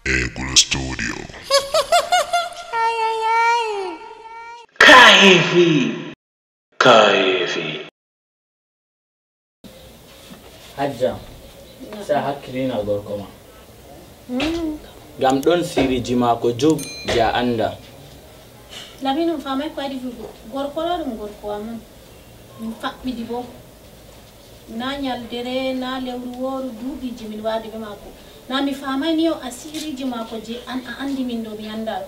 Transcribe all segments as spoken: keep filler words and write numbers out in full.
Eagle Studio. Kaifi Kaifi Hajja sa hakkilina gorko ma gam don siriji mako jub ja anda labinu famay ko adi fugo gorko lo dum gorko am min fabbi di bo na nyal dere na lewru woru duubi jimin wadi be mako na mi famay ni o asiriji mako je an a andi min do mi anda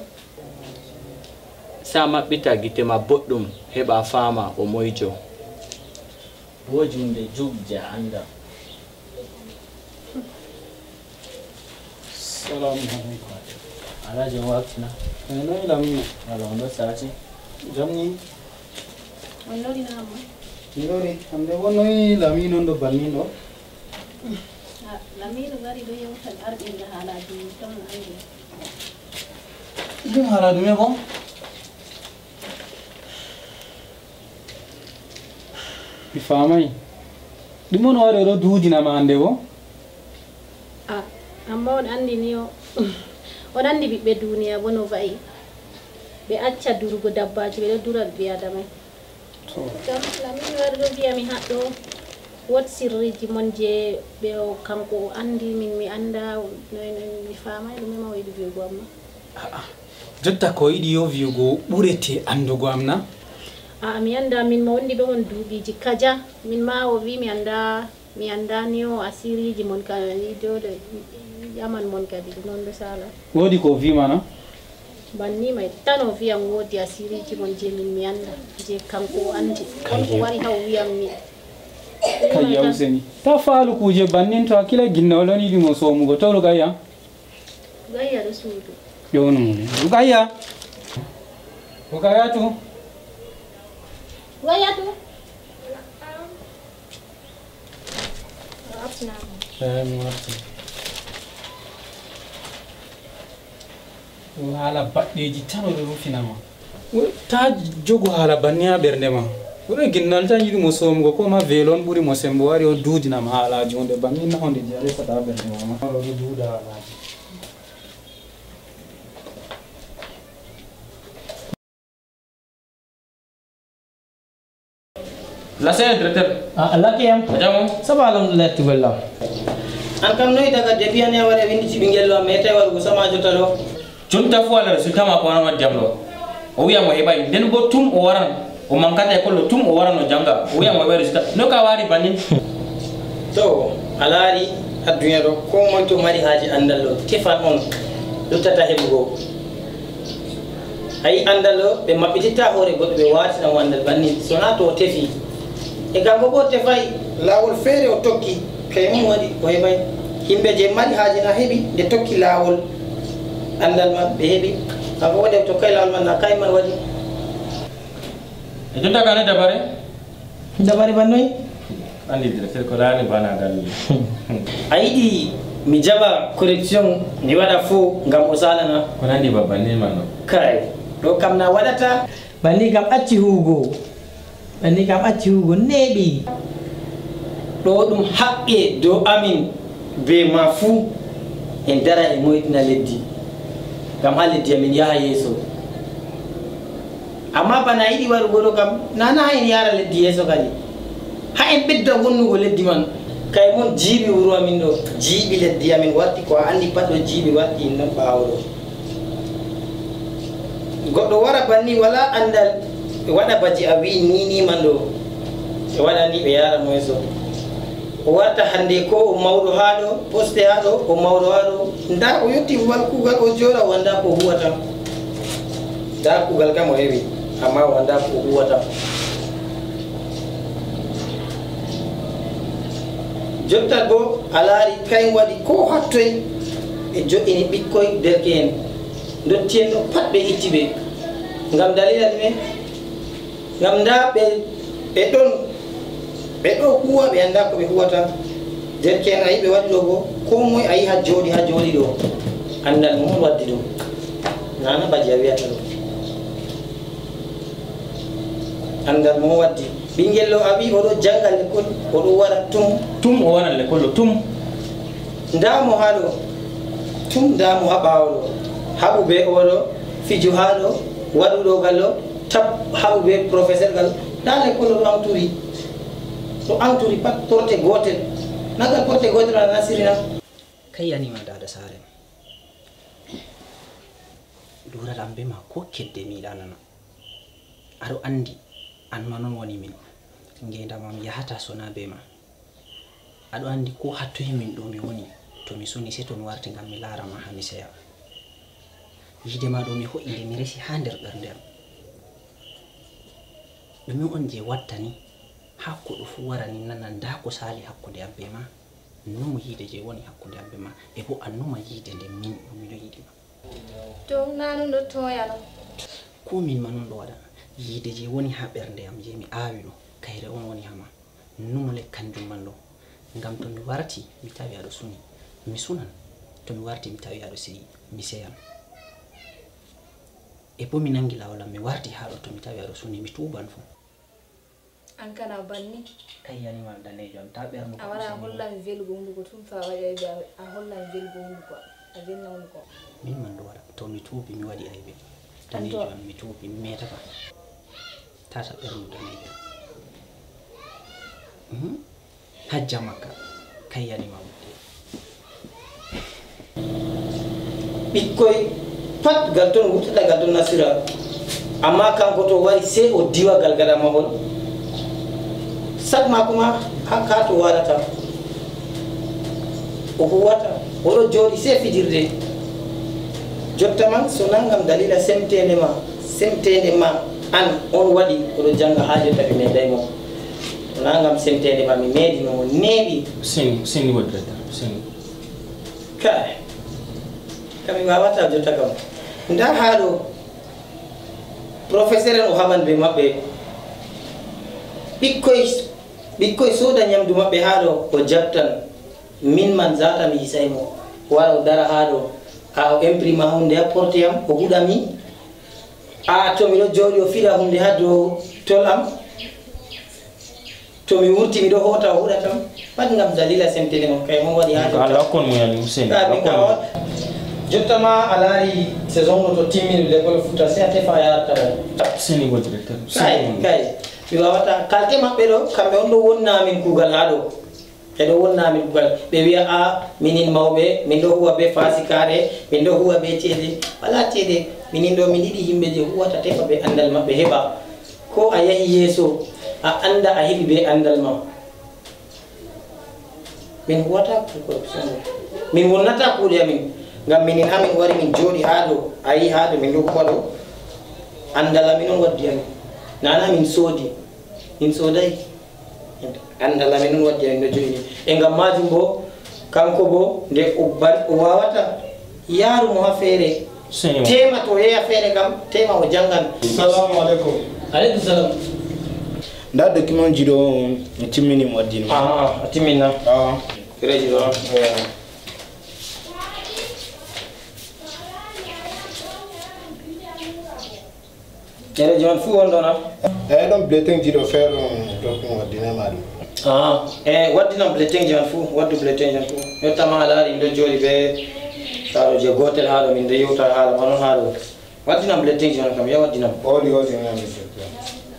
sa mabbita gite ma boddum heba fama o moyjo wojunde jub ja anda. Salam alaikum. Ala jom waktina. No ilami. Ala ndo saati. Jamni. wallori na mo Ilori amde wono ilami nondo banino. lamiru gari do yewtal arbi nga halaji ton andi Dum hala dume bon. Mi famai. Dum on wari ro duudina ma ande wo. ah amma on andi ni o on andi bibbe duniya bono vai be acca durugo dabbaji be do dural bi adamai To. dam lamiru gari do biya mi haddo wat sirriji mon je be o kanko andi min mi anda no mi famai dum ma waydi be go amma Jotta ko yidi yo viugo burete andugo amna. ah mi anda min mo wondi be won duubiji kaja min ma o wi mi anda mi anda ni o asiriji mon ka dole yaman mon kadi non be sala Wodi ko vi mana. banni mai tano wi am wodi asiriji mon je min mi anda je kanko andi kanko wari haw wi am mi Kayya useni. Ta falu kuje bannin to akila ginna oloni di mo so mu go to gaya. gayya da suudu Yo no. Gaya. Ko gaya tu. gayya to Eh muwatti. Hala baddeji tan o rufina ma. Ta jogo hala banniya bernde ma. Wure ginnal tan yidi mo somgo ko ma velon buri mo sembo wari o duudina ma hala jonde banni na honde jare ko ta bernde ma. O duuda hala. La saya director. Ah, Allah ke yam. Jamu. Saba alhamdulillah tiballa. An kam noy daga debian ya wara windi ci bingel lo meta war go sama jotalo. Junta fu ala resultat ma ko wana jamlo. O wiya mo hebay den bo tum o waran o mankata ko lo tum o waran no janga. O wiya mo be resultat. No ka wari banin. To alari adunya do ko mon to mari haji andallo tefan on lutata hebugo. Ay andallo be mabitita hore goddo be wati na wandal banin sona to tefi. E gambo bo tefay lawol fere o tokki kay mo wadi ko hebay himbe je mari haji na hebi de tokki lawol andal ma be hebi ko wade to kay lawol man na kay man wadi e jonta kana dabare dabare bannoy andi directeur ko dani bana gal ayidi mi jaba correction ni wada fu ngam o salana ko nandi babbanni man kay do kam na wadata Bani kam acci hugo. Bani kam acci hugo nebi. do dum haqqe do amin be ma fu en dara e moytina leddi gam ha leddi amin yaha yeso amma bana yidi waru godo kam nana en yara leddi yeso kadi ha en bedda wonnugo leddi man kay mon jibi wuro amin do jibi leddi amin warti ko andi paddo jibi warti non bawdo goddo wara banni wala andal wada baji awi ni ni mando e wada ni be yara mo yeso o warta hande ko o mawdo haado poste haado o mawdo haado nda o yotti wal kugal o jora wanda ko huwata da kugal kam o hewi amma wanda ko huwata jotta go alari kay wadi ko hattoy e jo'ini bikkoy derken dottien do pat be ittibe ngam dalila me ngam nda be be don be do huwa be anda ko be huwata derken ay be wadi do go ko moy ay ha jodi ha jodi do andal mo waddi do nana baji awiyata do andal mo waddi bingel lo abi o do jangal le ko o do wara tum tum o wana le ko tum nda mo hado tum damu haɓawo haɓu be oɗo fijo haɗo waɗuɗo gallo tab haɓu be professeur gallo nda l'école ɗo enturi to enturi pat porte gotel nagal porte gotel ana nasirina kayyanima dada sare duraɗam be ma ko kedde miɗa nana aɗo andi an ma non woni min ngendamam yahata sona be ma aɗo andi ko hattoye min ɗo mi woni to mi soni se to mi warti ngam mi larama ha mi seya yide ma ɗo mi hoƴinde mi resi ha nder ɓernde am ɗume on je wattani ha ko ɗo fu warani nana nda ko sali hakkude am be ma numo yide je woni hakkude am be ma e bo annuma yide nde min miɗo yiɗima to nanu ɗo toyano ko min ma non ɗo waɗa yide je woni ha ɓernde am je mi awi ɗo kayre on woni hama numole kanjum man ɗo ngam to mi warti mi tawi aɗo suni mi sunan to mi warti mi tawi aɗo seyi mi seyan e bo mi nangi lawalam mi warti haɗo to mi tawi aɗo suni mi tuban fu an kana banni kayyanima danejo am ta ɓernu a wara a hollami velgo hunduko tum fa waɗi a hollami velgo hunduko a velna hunduko min man ɗo waɗa to mi tuubi mi waɗi aybe danejo am mi tuubi mi metata tata ɓernu danejo hajja makka kayyanima wuɗde ɓikkoy pat gal ton wurtata gal ton nasira amma kanko to wari sey o diwa gal gaɗa mahol sak mako ma hakka to waɗata o huwata oɗo jooɗi sey fijirde jotta man so nangam dalila semtede ma semtede ma an on waɗi oɗo janga ha jotta mi meɗaymo nangam semtede ma mi meedi no neeɓi seni seni woddata seni kay kami wawata jotta kam nda haɗo professeur en o haɓan be maɓɓe ɓikkoy ɓikkoy soda ñamdu maɓɓe haɗo o jabtan min man zata mi hisaymo wara o dara haɗo ha o imprima hunde ha porte am o huɗami a to miɗo jooɗi o fiɗa hunde ha dow tol am to mi wurti miɗo hota o huɗatam pat ngam dalila semtede mo kay mo waɗi ala hakkon mo yani Hussein ha jotta ma a laari saison ɗo to timmini l'école fouta se a tefa yarata o seni go directeur kay kay mi wawata kalte maɓɓe ɗo kamɓe on ɗo wonnamin kuugal ha ɗo ɓeɗo wonnamin kuugal ɓe wiya a minin mawɓe min ɗo huwa be fasikare min ɗo huwa be ceede wala ceede minin ɗo min yiɗi yimɓe je huwata tefa ɓe andal maɓɓe heɓa ko a yahi yeeso a anda a heɓi be andal ma min huwata corruption min wonnata kuuɗe amin ngam minin hamin wari min jooɗi ha ɗo a yi ha ɗo min ɗo huwa ɗo andal amin on waddi amin nana min soodi min sooday andal amin on waddi amin ɗo joyni e ngam majum bo kanko bo nde o wawata yaarumo ha feere tema to yeeya feere kam tema o jangan. Assalamu alaikum. Aleykum salam. Nda document ji ɗo mi timmini mo waddini mo. a timminna kereji ɗo kereji man fuu on ɗona eyi ɗon bleting ji ɗo feere donc mi waddinama ɗum e waddinam bleting ji man fuu waddu bleting ji man fuu yettama a laari ɗo jooɗi ɓe haɗo je gotel haɗo min de yewta haala ma noon haɗo waddinam bleting ji man kam ya waddinam oɗi oɗi nami